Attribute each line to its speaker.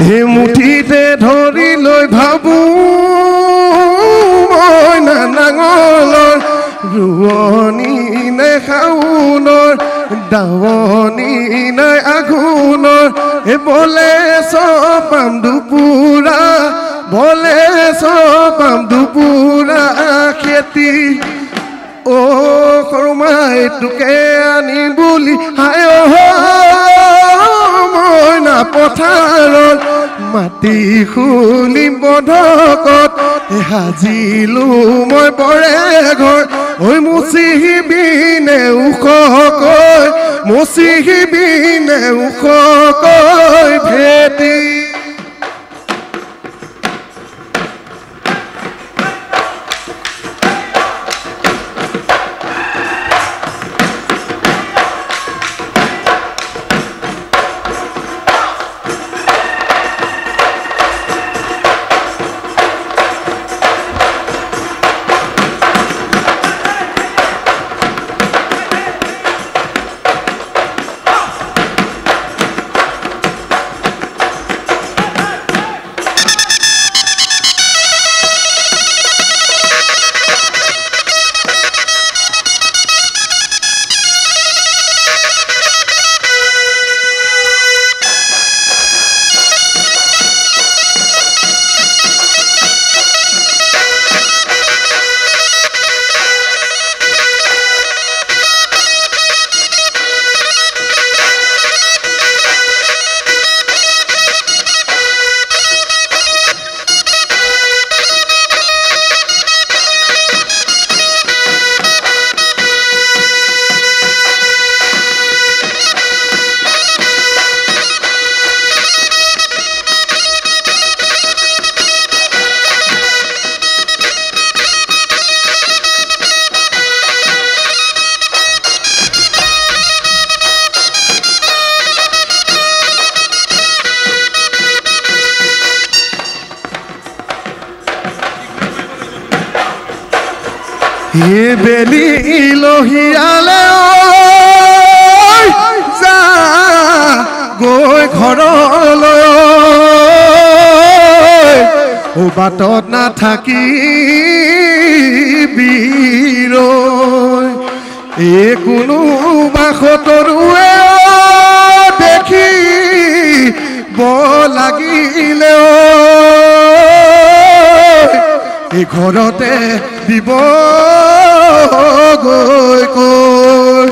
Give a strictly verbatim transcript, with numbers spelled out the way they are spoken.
Speaker 1: হে মুঠিতে ধৰি লৈ ভাবো মই নাঙলৰ ৰোৱনী নাই শাওনৰ দাৱনী নাই আঘোণৰ এ বলে চপাম দুপুৰা বলে চপাম দুপুৰা খেতি ও খৰমাই তোকে আনি বুলি হায় মই না পথাৰত মাটি খুলি বধকত হাজিলো মই বৰে ঘৰ ঐ মুচিবিনে ওখকৈ মুচিবিনে ওখকৈ ভেটি হে বেলি ইলহিয়ালে যা গৈ ঘৰলৈ ও বাটত নাথাকি বীৰৈ এ কোনো বাসতৰুৱে দেখি ব লাগিলে এই ঘৰতে দিব গৈ কৈ